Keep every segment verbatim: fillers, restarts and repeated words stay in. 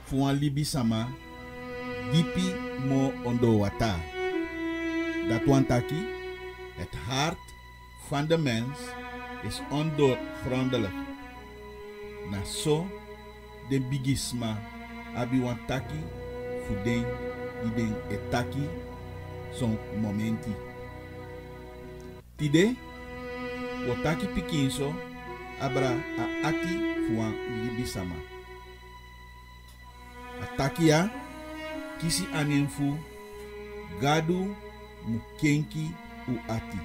fu an libi sama dipi mo ondo wata. Dat wan taki, het hart van de mens is ondoorgrondelijk. Na so de bigisma abi wan taki fu den di den etaki son momenti. Tide wotaki pikinso abra a ati fu an libi sama. Ataki ya kisi anen fu gadu mukenki u ati.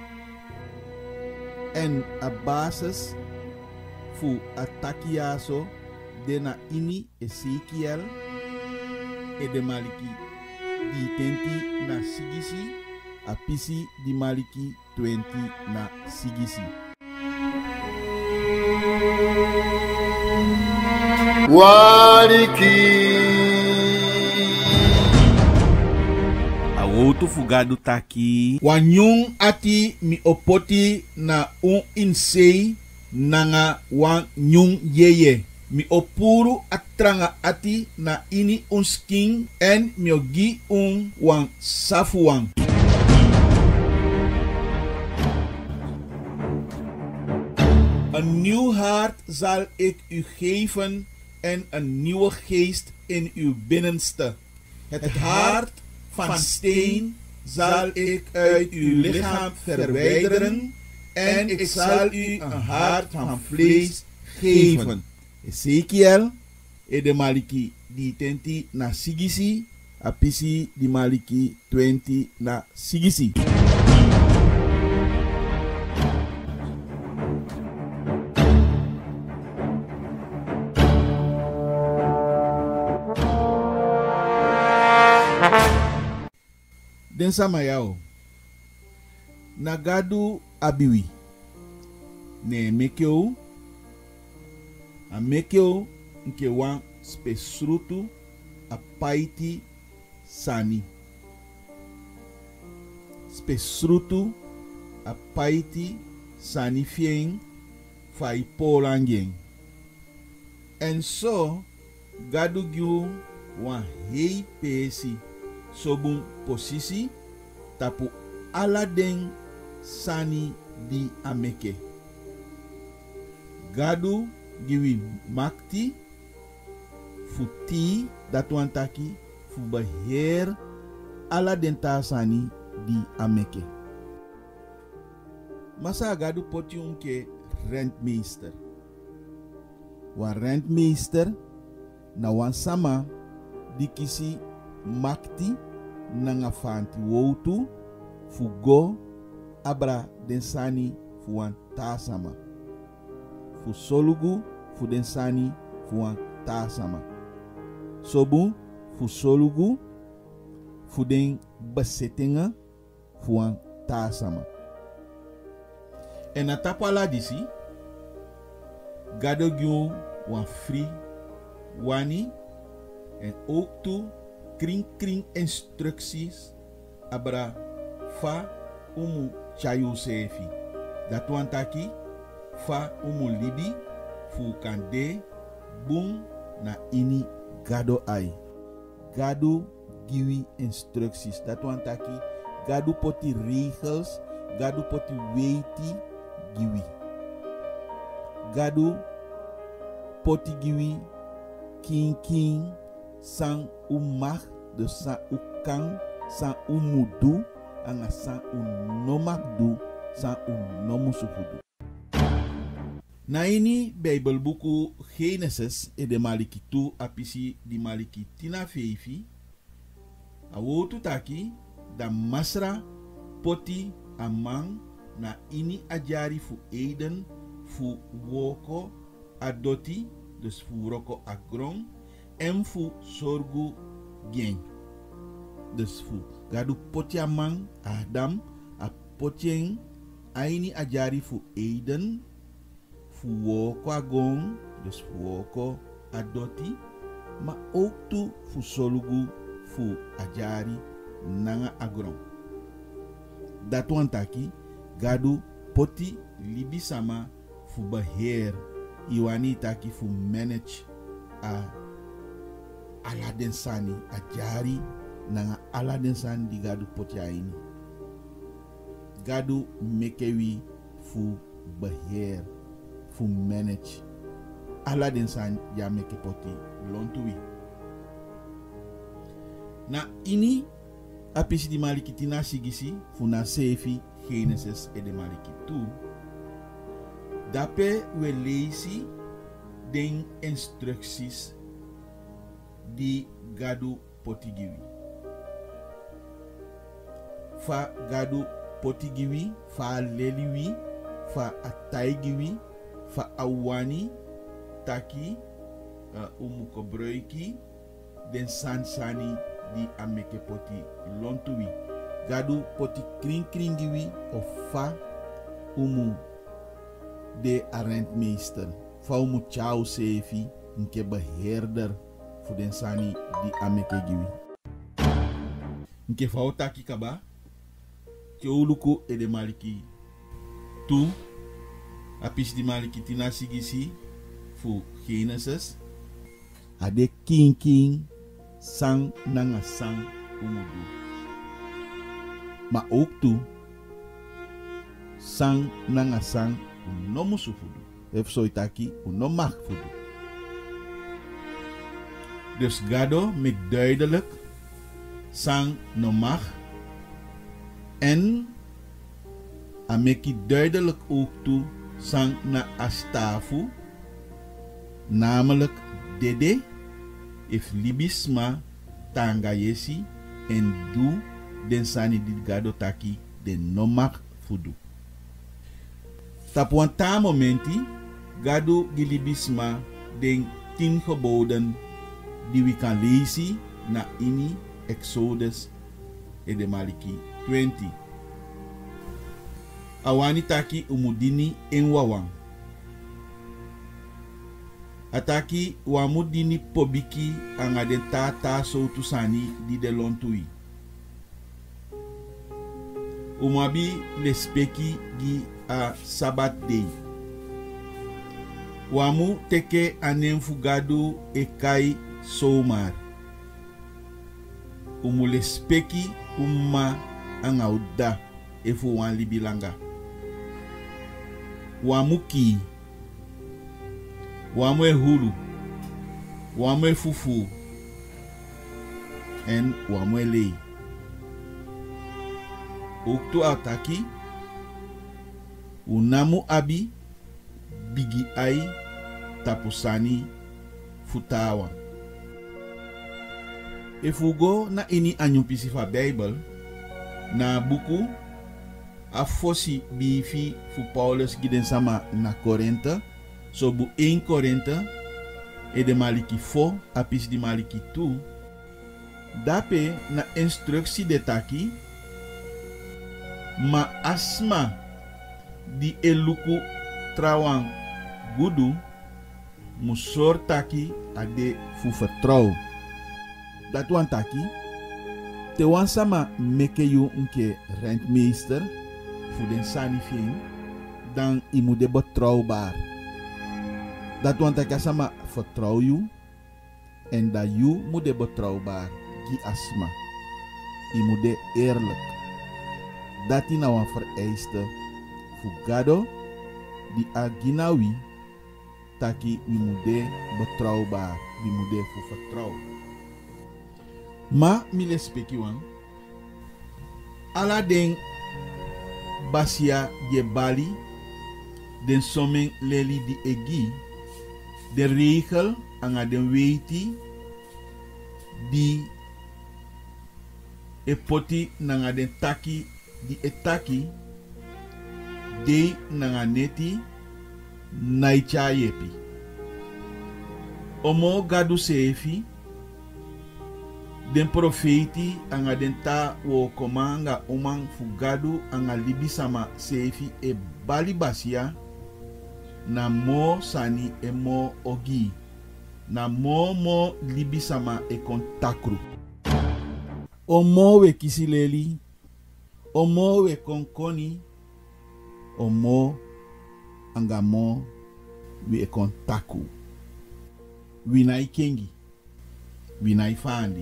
En a basis fu ataki ya so de na ini Ezekiel e de maliki di tenti na sigisi a pisi di maliki twenty na sigisi. Wariki Awotu fugado taki wanyung ati mi opoti na un insei nanga wan nyung yeye. Mi opuru atranga ati na ini un skin en mi ogi un wan safuang. Een nieuw hart zal ik u geven en een nieuwe geest in uw binnenste. Het hart van steen zal ik uit uw lichaam verwijderen en ik zal u een hart van vlees geven. Ezekiel e de maliki di tenti na sigisi apisi di maliki twenty na sigisi. Den sama yao nagadu abiwi ne mekeo a mekeo nke wan spesrutu a paiti sani spesrutu a paiti sani fien fai polangeng en so gadu gyu wan hei pesi sobun posisi tapu aladen sani di ameke. Gadu giwi makti futi datuantaki fu beheer aladen ta sani di ameke. Masa gadu potiun ke rentmeester. Wa rentmeester na wan sama di kisi makti nanga fanti woutu fu go abra den sani fu wan tasama fu solugu fu den sani fu wan tasama sobu fu solugu fu den besetenga fu wan tasama en atapala disi gado gyu wan free wani en ook toe kring kring instructies abra fa umu chayu sefi dat wan taki fa umu libi fu kande bung na ini gado ai gado giwi instructies dat wan taki gado poti regels gado poti weiti giwi gado poti giwi king king sang umach de sang ukang sang umudu anga sang unomakdu sang unomusufudu. Na ini Bijbelbuku Genesis e de maliki tu apisi di maliki tina feifi awotu taki da masra poti amang na ini ajari fu Eden fu woko adoti dus fu roko agron en fu sorgu gen. Dus fu gadu poti amang Adam a potien aini ajari fu Eden fu woko agong dus fu woko adoti ma ook tu fu sorgu fu ajari nanga agron. Dat wan taki gadu poti libi sama fu beheer iwani taki fu manage a ala den sani a jari nanga ala den sani di gadu poti aini. Gadu mekewi fu beheer, fu manage. Ala den sani ya meke poti lontuwi. Na ini apisi di maliki tina sigisi fu na sefi Genesis e de maliki tu. Dape we leisi den instructies di gadu potigiwi. Fa gadu potigiwi, fa leliwi, fa ataigiwi, fa awani, taki, uh, umuko broiki, den sansani di ameke poti lontuwi. Gadu poti kring kringiwi of fa umu de arrendmeester. Fa umu chau sefi nke beheerder voor den sani di ameke giwi. Nke fa otaki kaba Keuluko e de maliki tu apis di maliki tina sigisi fu Genesis ade king king sang nanga sang umudu. Ma ook tu sang nanga sang unomu sufudu. Ef so itaki unomag fudu. Dus gado met duidelijk sang no mag. En ameki duidelijk ook toe sang na astafu, namelijk dede, if libisma tanga yesi en du den sani di gado taki den nomak fudu. Tapuanta momenti gado gilibisma den tien geboden die we kan lezen na ini Exodus e de Maliki twintig. Awani taki umudini en wawang. Ataki wamudini pobiki anga den tata so tusani di de lontui. Umabi lespeki gi a sabat day. Wamu teke anem fugadu e kai somar. Umu lespeki umma anga uda efu wan libilanga. Wamu ki. Wamu e hulu. Wamu e fufu. En wamu e lei. Uktu ataki. Unamu abi. Bigi ai. Tapusani. Futawa. Efugo na ini anyupisi fa Bible. Na buku. A fosi bifi fu Paulus giden sama na Korinthe. So bu één Korinthe. E de maliki fo. Apis di maliki tu. Dape na instructie de taki. Ma asma. Di eluku trawang gudu. Musor taki ade fu vertrouw. Dat wan taki. Te wan sama meke yu unke rentmeester. Fu den sanifien. Dan imu de betrouwbaar. Dat wan taki sama vertrouw yu. En dat yu moet de betrouwbaar. Gi asma. Imu de eerlijk. Dat is nou een vereiste. Fu gado. Di aginawi. Taki imu de betrouwbaar. Imu de fu vertrouw. Ma mi le speki wan. Ala den basia je bali. Den somen leli di egi. De regel anga den weiti. Di e poti nanga den taki. Di etaki. De nanga neti. Naicha yepi. Omo gadu sefi. Den profeti anga den ta wo komanga omang fugadu anga libisama sefi e bali basia na mo sani e mo ogi na mo mo libisama e kontakru omo we kisileli omo we konkoni omo anga mo we e kontaku wina ikengi winai fandi.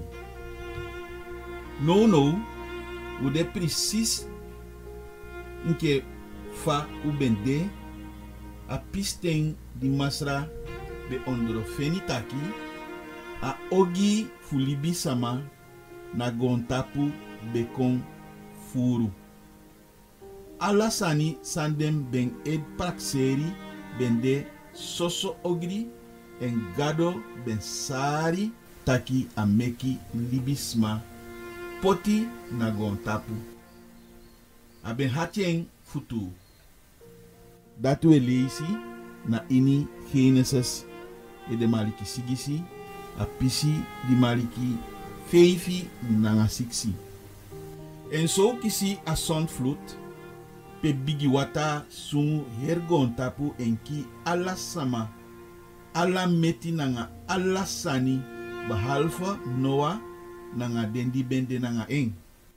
No no, u de precies nke fa u bende a pisten di masra be ondro fenitaki a ogi fulibi sama na gontapu bekon furu. Alasani sandem ben ed prakseri bende soso ogri en gado ben sari taki a meki libisma poti na gontapu. A ben hatien futu. Datu e leisi na ini Genesis e de maliki sigisi a pisi di maliki feifi nanga siksi. En so kisi a sonflut pe bigi wata sungu hergon tapu enki ala sama ala meti nanga ala sani behalve Noah nanga dendi bende nanga eng.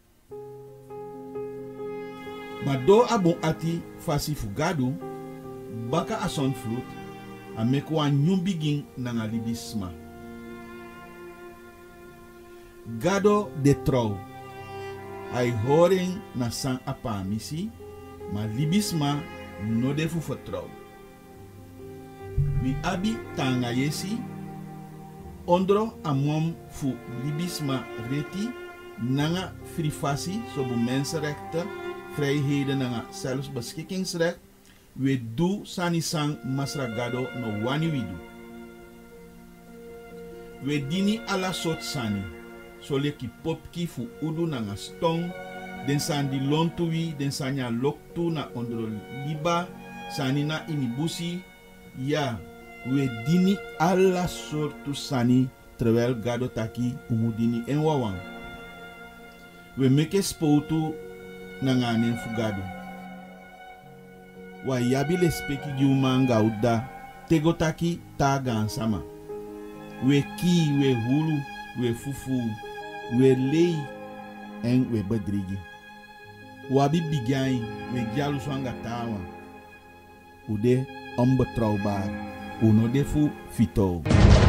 Ma do abon ati fasi fugadu baka a sonflut a mekwa nyum begin nanga libisma. Gado de trouw. Ai horen na san apamisi, ma libisma no defu vertrouw. Wi abi tanga yesi, ondro amom fu libisma reti, nanga frifasi sobu mensenrechten, vrijheden nanga zelfs beschikkingsrecht, we du sani sang masragado no wani widu. We dini ala sot sani. So leki popki fu udu nanga stong, den sandi lontuwi, den sanya loktu na ondro liba, sani na inibusi, ya, we dini alla sortu sani, terwijl gado taki umudini en wawang. We meke spoutu nanga nen fugado. Wa yabi le speki giumanga uda, tego taki tagan sama. We ki, we hulu, we fufu, we lei en we bedrigi. Wabi bigai we gyalu swanga tawa. Ude onbetrouwbaar. Uno defu fito.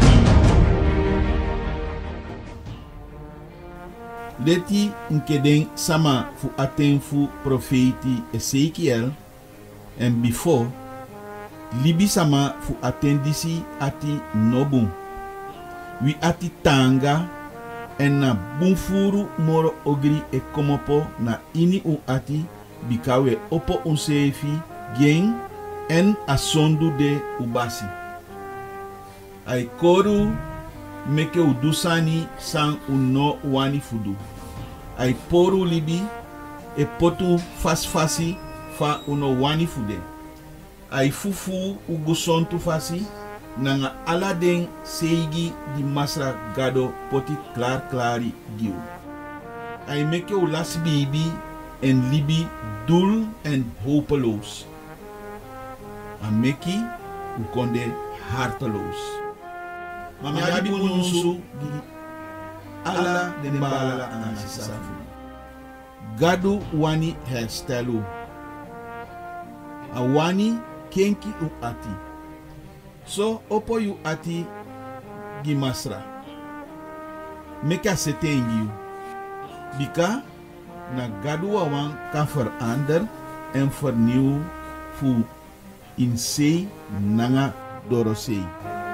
Leti nkeden sama fu aten fu profeti Ezekiel en before libi sama fu atendisi ati nobum. Wi ati tanga en na bunfuru moro ogri e komopo na ini u ati bikawe opo unsefi gen en asondu de ubasi. Ai koru meke udusani san uno wani fudu. Ai poru libi e potu fas fasi fa uno wani fude. Ai fufu ugusontu fasi nanga aladen seigi di masra gado poti klar klari giu. Ai meke u las bibi en libi dul en hopeloos. A meki u konde harteloos. Mama yabi pununsu di ala den bala anasisafu. Gado wani herstelu. A wani kenki u ati. So opo yu ati gimasra. Meka setengi. Bika na gadu wawan kan verander en vernieuw fu in sei nanga dorosei.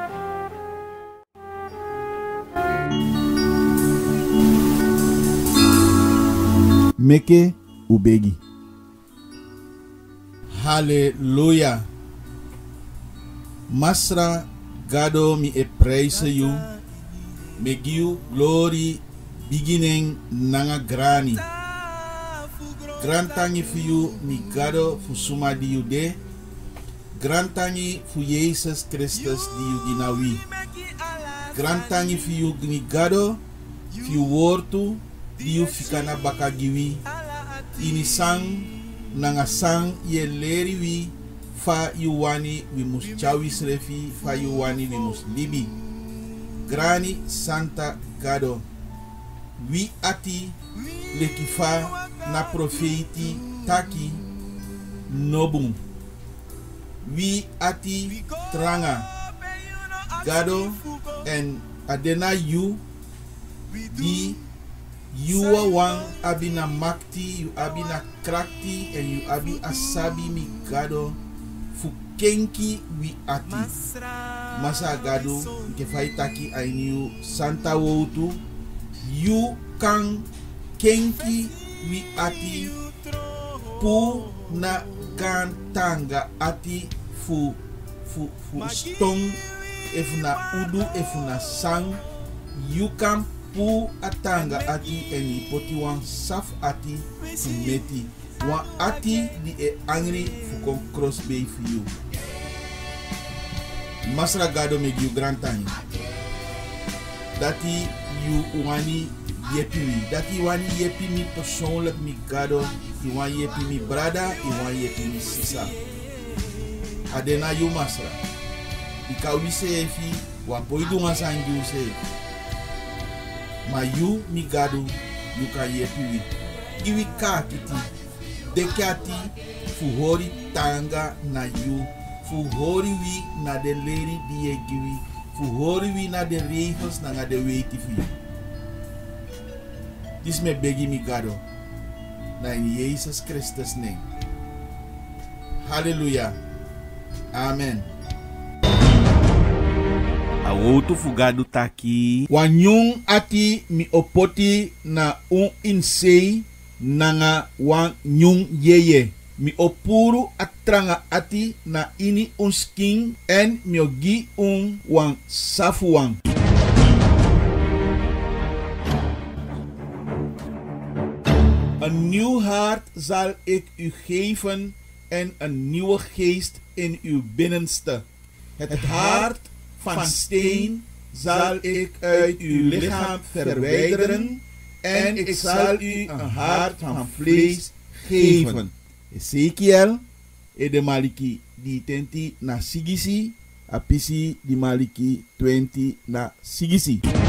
Meke ubegi. Hallelujah. Masra gado mi e praise you. Me give glory beginning nanga grani. Grantangi fu you mi gado fu suma di you de. Grantangi fu Jesus Christus di you ginawi. Grantangi fu you mi gado fu you wortu di you fikana bakagiwi. Ini sang nanga sang ye leriwi. Fa yu wani we mus chawis refi, fa yu wani we mus libi. Grani Santa Gado. Wi ati leki fa na profeti taki nobum. Wi ati tranga Gado en adena yu Di you are one abina makti, you abina krakti, and you abi asabi mi gado fu kenki wi ati. Masa gado ke faitaki ainiu santa wotu. You kan kenki wi ati pu na kantanga ati fu fu fu stong if na udu if na sang. You kan pu atanga ati eni poti wan saf ati fu meti wan ati di e angry fu kon cross bay for you. Masra gado meg you grantani dati you wani yepi mi dati wani yepi mi persoonlijk mi gado i wan yepi mi brada i wan yepi mi sisa adena you masra i ka wise efi wa poidu wan sangi use ma you mi gado you kan yepi wi iwi ka kiti dekati fu hori tanga na you fu hori wi na de lady die giwi fu hori wi na de regels na de weti fu you. This me begi mi gado na in Jesus Christus name. Hallelujah. Amen. Awoto fugado taki. Wanyung ati mi opoti na un insei nanga wan nyung yeye. Mi opuru atranga ati na ini un skin en mi ogi un wan safuang. Een nieuw hart zal ik u geven en een nieuwe geest in uw binnenste. Het hart van steen zal ik uit uw lichaam verwijderen en ik zal u een hart van vlees geven. Ezekiel, de maliki di tenti na sigisi, apisi di maliki twintig na sigisi.